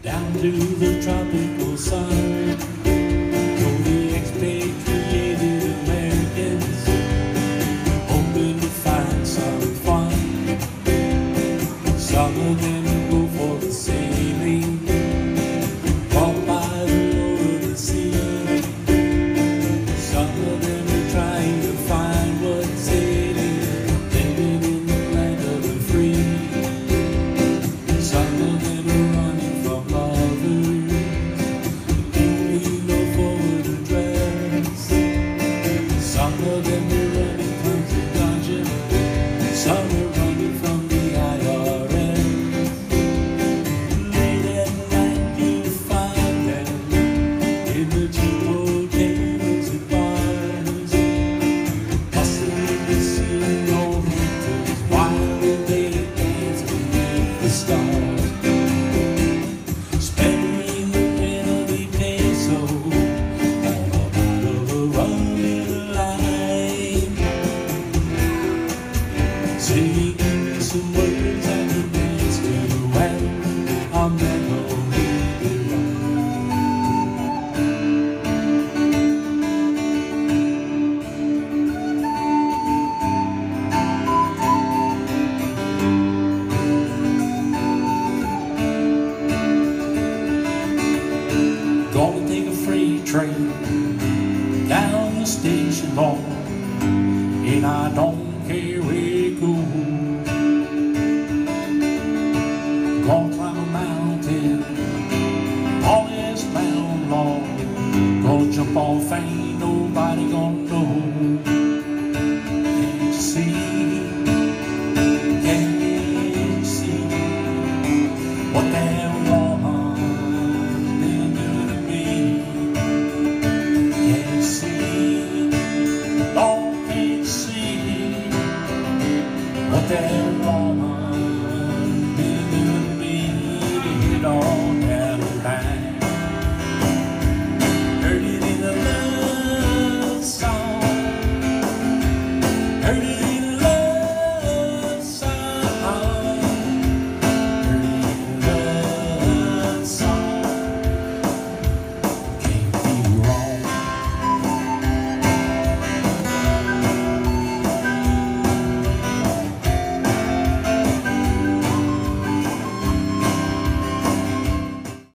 down to the tropical sun. For the expatriated Americans, hoping to find some fun. Some of them go for the sailing, walk by the low of the sea. Some of them are trying to find what's hidden, living in the land of the free. Some of them are running from lovers, leaving no forward address. Some of them are running from the dungeon, some are running from the IRS. Late at night you find them in the cheap hotels and bars, hustling in the scene on winters while they dance beneath the stars. Spending the penalty peso on a bottle of rum in the line. Singing some words I can dance to when I'm at home with the Gonna take a freight train down the station hall, and I don't care where it goes. Gonna climb a mountain, all this mountain long. Gonna jump off, ain't nobody gonna know. Can't you see? Can't you see what that woman been doing to me? Can't you see? Lord, can't you see what that woman